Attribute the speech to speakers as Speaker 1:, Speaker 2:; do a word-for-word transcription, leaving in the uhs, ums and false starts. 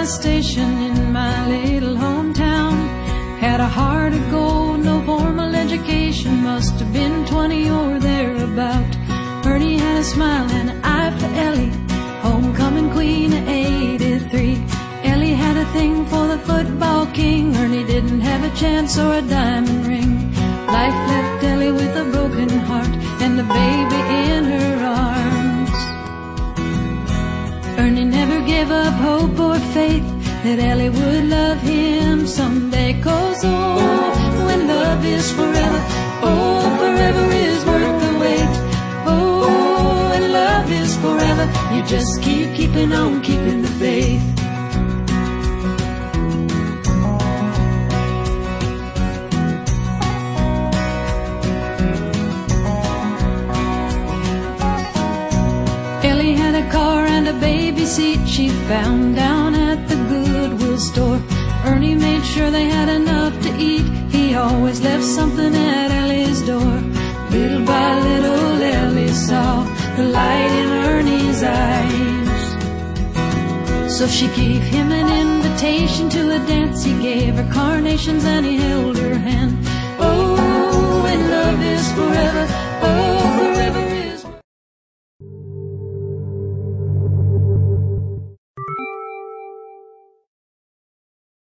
Speaker 1: gas station in my little hometown. Had a heart of gold, no formal education, must have been twenty or thereabout. Ernie had a smile and an eye for Ellie, homecoming queen of eighty-three. Ellie had a thing for the football king, Ernie didn't have a chance or a diamond ring. Life left Ellie with a broken heart and a baby in her arms. Ernie never gave up hope or faith that Ellie would love him someday. 'Cause oh, when love is forever, oh, forever is worth the wait. Oh, when love is forever, you just keep keeping on, keeping the faith. Ellie had a car and a baby seat she found down at the Goodwill store. Ernie made sure they had enough to eat. He always left something at Ellie's door. Little by little Ellie saw the light in Ernie's eyes. So she gave him an invitation to a dance. He gave her carnations and he held